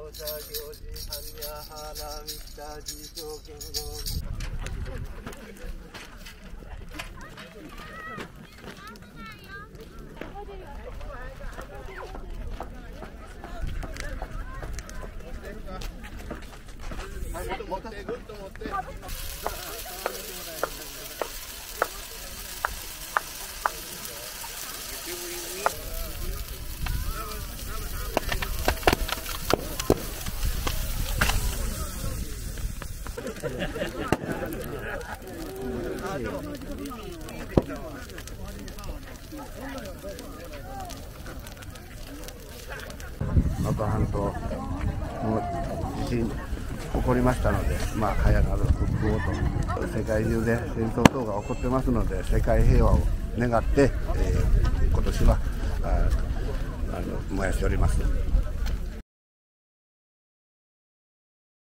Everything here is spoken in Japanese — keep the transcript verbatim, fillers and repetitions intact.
能登半島の地震起こりましたので、まあ、早なる復興と、世界中で戦争等が起こってますので、世界平和を願って、えー、今年はああの燃やしております。